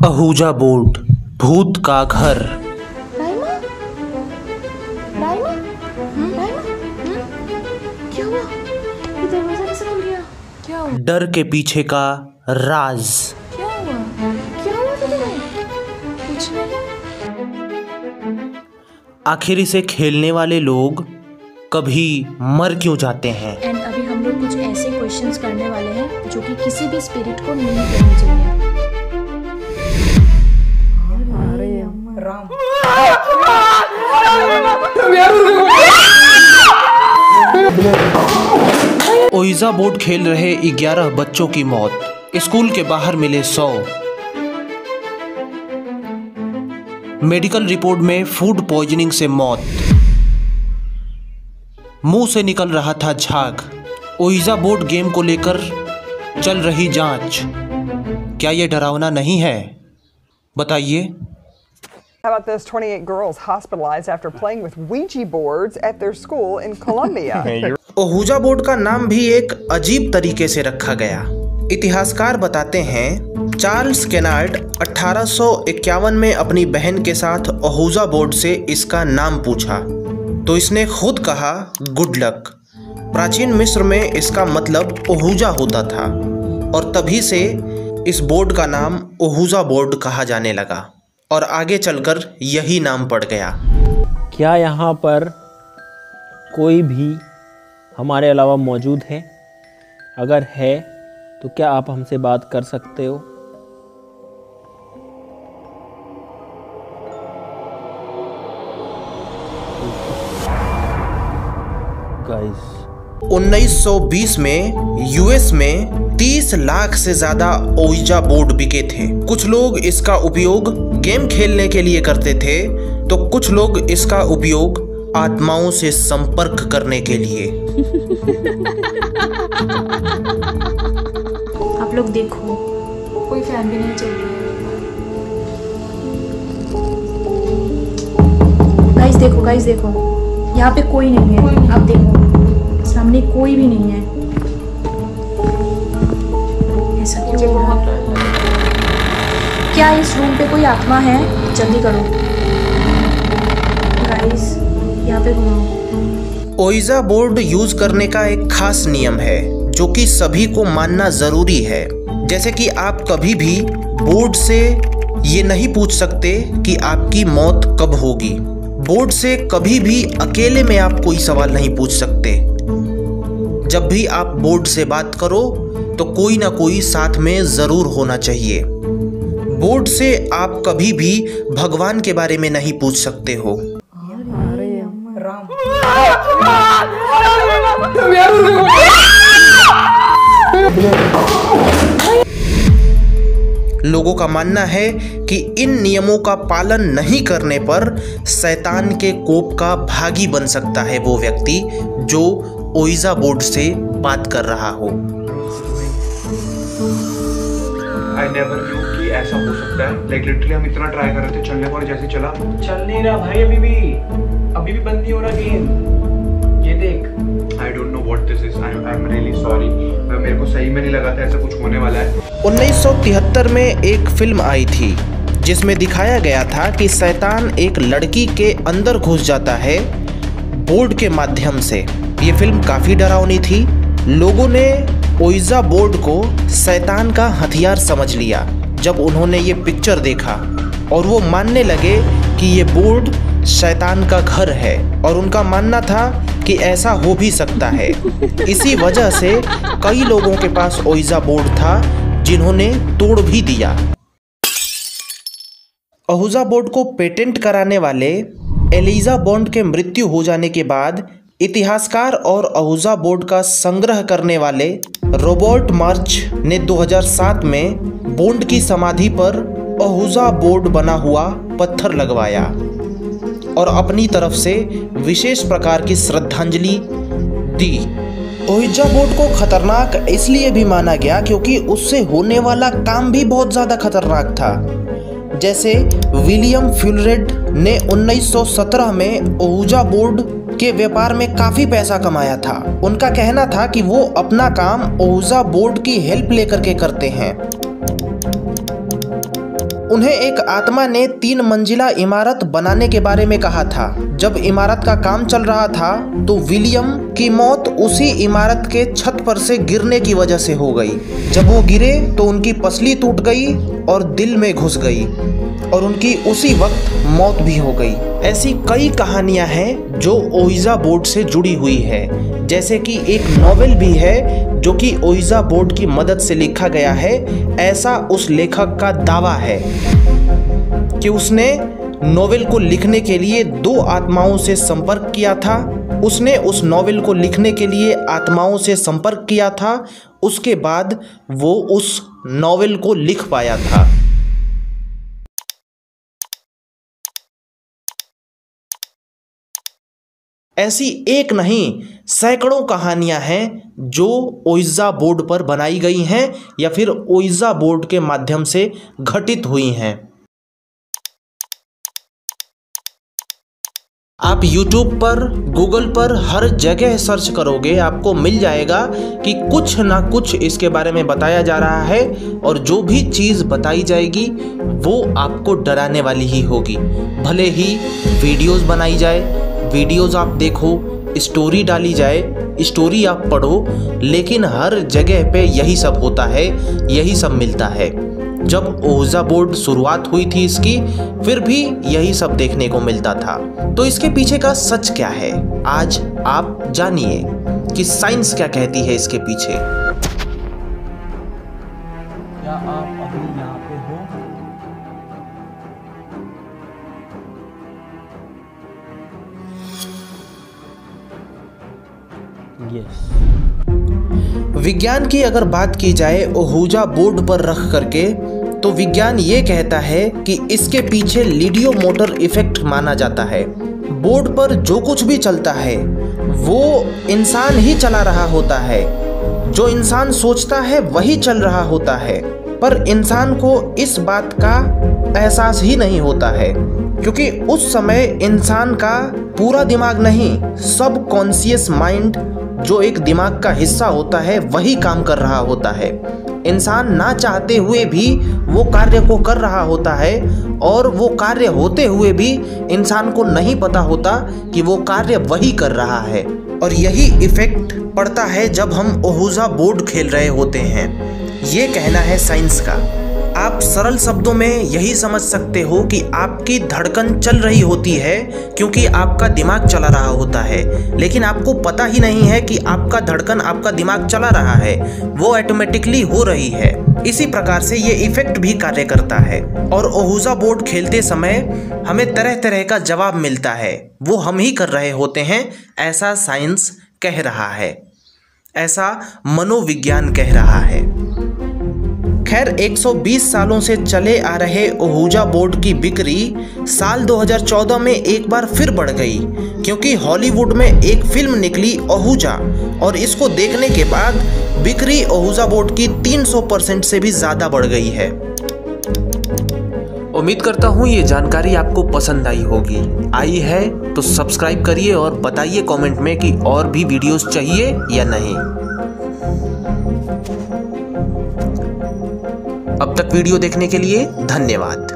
Ahuja board, भूत का घर। राइमा? राइमा? राइमा? क्या हुआ? ये दरवाजा कैसे खुल गया? क्या हुआ? डर के पीछे का राज। क्या हुआ? क्या हुआ तुम्हें? कुछ नहीं। आखिर इसे खेलने वाले लोग कभी मर क्यों जाते हैं? एंड अभी हम लोग कुछ ऐसे क्वेश्चंस करने वाले हैं जो कि किसी भी स्पिरिट को नहीं करनी चाहिए। ओइजा बोर्ड खेल रहे 11 बच्चों की मौत, स्कूल के बाहर मिले 100। मेडिकल रिपोर्ट में फूड पॉइजनिंग से मौत, मुंह से निकल रहा था झाग। ओइजा बोर्ड गेम को लेकर चल रही जांच, क्या ये डरावना नहीं है? बताइए। How about those 28 girls hospitalized after playing with Ouija boards at their school in Colombia? ओहुजा बोर्ड का नाम भी एक अजीब तरीके से रखा गया। इतिहासकार बताते हैं चार्ल्स केनार्ड 1851 में अपनी बहन के साथ ओहुजा बोर्ड से इसका नाम पूछा तो इसने खुद कहा गुड लक। प्राचीन मिस्र में इसका मतलब ओहुजा होता था और तभी से इस बोर्ड का नाम ओहुजा बोर्ड कहा जाने लगा और आगे चलकर यही नाम पड़ गया। क्या यहाँ पर कोई भी हमारे अलावा मौजूद है? अगर है तो क्या आप हमसे बात कर सकते हो? गाइस 1920 में यूएस में 30 लाख से ज्यादा ओइजा बोर्ड बिके थे। कुछ लोग इसका उपयोग गेम खेलने के लिए करते थे तो कुछ लोग इसका उपयोग आत्माओं से संपर्क करने के लिए। आप लोग देखो, कोई फैन भी नहीं चल रहा है। गाइस देखो, यहाँ पे कोई नहीं है। आप देखो, सामने कोई भी नहीं है। ऐसा क्यों हो रहा है? क्या इस रूम पे कोई आत्मा है? जल्दी करो गाइस, यहाँ पे घुमाओ। ओइजा बोर्ड यूज करने का एक खास नियम है जो कि सभी को मानना जरूरी है। जैसे कि आप कभी भी बोर्ड से ये नहीं पूछ सकते कि आपकी मौत कब होगी। बोर्ड से कभी भी अकेले में आप कोई सवाल नहीं पूछ सकते। जब भी आप बोर्ड से बात करो तो कोई ना कोई साथ में जरूर होना चाहिए। बोर्ड से आप कभी भी भगवान के बारे में नहीं पूछ सकते हो। लोगों का मानना है कि इन नियमों का पालन नहीं करने पर शैतान के कोप का भागी बन सकता है वो व्यक्ति जो ओइजा बोर्ड से बात कर रहा हो। I never knew कि ऐसा हो सकता है। Like literally हम इतना ट्राई कर रहे थे चलने को, जैसे चला चल नहीं रहा भाई। अभी भी बंद नहीं हो रहा गेम। ये देख। I don't know what this is. I'm really sorry. मेरे को सही में नहीं लगा था ऐसा कुछ होने वाला है। 1973 में एक फिल्म आई थी जिसमें दिखाया गया था कि शैतान एक लड़की के अंदर घुस जाता है बोर्ड के माध्यम से। ये फिल्म काफ़ी डरावनी थी। लोगों ने ओइजा बोर्ड को शैतान का हथियार समझ लिया जब उन्होंने ये पिक्चर देखा और वो मानने लगे कि ये बोर्ड शैतान का घर है और उनका मानना था कि ऐसा हो भी सकता है। इसी वजह से कई लोगों के पास ओइजा बोर्ड था जिन्होंने तोड़ भी दिया। ओहुजा बोर्ड को पेटेंट कराने वाले एलिजा बॉन्ड के मृत्यु हो जाने के बाद इतिहासकार और ओहुजा बोर्ड का संग्रह करने वाले रॉबर्ट मार्च ने 2007 में बॉन्ड की समाधि पर ओहुजा बोर्ड बना हुआ पत्थर लगवाया और अपनी तरफ से विशेष प्रकार की श्रद्धांजलि दी। ओइजा बोर्ड को खतरनाक इसलिए भी माना गया क्योंकि उससे होने वाला काम भी बहुत ज़्यादा खतरनाक था। जैसे विलियम फ्यूलरेड ने 1917 में ओहुजा बोर्ड के व्यापार में काफ़ी पैसा कमाया था। उनका कहना था कि वो अपना काम ओहुजा बोर्ड की हेल्प लेकर के करते हैं। उन्हें एक आत्मा ने 3 मंजिला इमारत बनाने के बारे में कहा था। जब इमारत का काम चल रहा था तो विलियम की मौत उसी इमारत के छत पर से गिरने की वजह से हो गई। जब वो गिरे तो उनकी पसली टूट गई और दिल में घुस गई और उनकी उसी वक्त मौत भी हो गई। ऐसी कई कहानियां हैं जो ओइजा बोर्ड से जुड़ी हुई है, जैसे कि एक नॉवेल भी है जो कि ओइजा बोर्ड की मदद से लिखा गया है। ऐसा उस लेखक का दावा है कि उसने नॉवेल को लिखने के लिए 2 आत्माओं से संपर्क किया था। उसने उस नॉवेल को लिखने के लिए आत्माओं से संपर्क किया था, उसके बाद वो उस नॉवेल को लिख पाया था। ऐसी एक नहीं सैकड़ों कहानियां हैं जो ओइजा बोर्ड पर बनाई गई हैं या फिर ओइजा बोर्ड के माध्यम से घटित हुई हैं। आप YouTube पर, Google पर हर जगह सर्च करोगे, आपको मिल जाएगा कि कुछ ना कुछ इसके बारे में बताया जा रहा है और जो भी चीज़ बताई जाएगी वो आपको डराने वाली ही होगी। भले ही वीडियोस बनाई जाए, वीडियोस आप देखो, स्टोरी डाली जाए, स्टोरी आप पढ़ो, लेकिन हर जगह पे यही सब होता है, यही सब मिलता है। जब ओइजा बोर्ड शुरुआत हुई थी इसकी, फिर भी यही सब देखने को मिलता था। तो इसके पीछे का सच क्या है, आज आप जानिए कि साइंस क्या कहती है इसके पीछे। क्या आप अभी यहाँ पे हो? विज्ञान की अगर बात की जाए ओहुजा बोर्ड पर रख करके, तो विज्ञान ये कहता है कि इसके पीछे लिडियो मोटर इफेक्ट माना जाता है। बोर्ड पर जो कुछ भी चलता है वो इंसान ही चला रहा होता है, जो इंसान सोचता है वही चल रहा होता है, पर इंसान को इस बात का एहसास ही नहीं होता है, क्योंकि उस समय इंसान का पूरा दिमाग नहीं, सब कॉन्शियस माइंड जो एक दिमाग का हिस्सा होता है वही काम कर रहा होता है। इंसान ना चाहते हुए भी वो कार्य को कर रहा होता है और वो कार्य होते हुए भी इंसान को नहीं पता होता कि वो कार्य वही कर रहा है। और यही इफेक्ट पड़ता है जब हम ओहुजा बोर्ड खेल रहे होते हैं, ये कहना है साइंस का। आप सरल शब्दों में यही समझ सकते हो कि आपकी धड़कन चल रही होती है क्योंकि आपका दिमाग चला रहा होता है, लेकिन आपको पता ही नहीं है कि आपका धड़कन आपका दिमाग चला रहा है, वो ऑटोमेटिकली हो रही है। इसी प्रकार से ये इफेक्ट भी कार्य करता है और ओहुजा बोर्ड खेलते समय हमें तरह तरह का जवाब मिलता है, वो हम ही कर रहे होते हैं, ऐसा साइंस कह रहा है, ऐसा मनोविज्ञान कह रहा है। खैर 120 सालों से चले आ रहे ओहुजा बोर्ड की बिक्री साल 2014 में एक बार फिर बढ़ गई, क्योंकि हॉलीवुड में एक फिल्म निकली ओहुजा और इसको देखने के बाद बिक्री ओहुजा बोर्ड की 300% से भी ज़्यादा बढ़ गई है। उम्मीद करता हूँ ये जानकारी आपको पसंद आई होगी। आई है तो सब्सक्राइब करिए और बताइए कमेंट में कि और भी वीडियोस चाहिए या नहीं। अब तक वीडियो देखने के लिए धन्यवाद।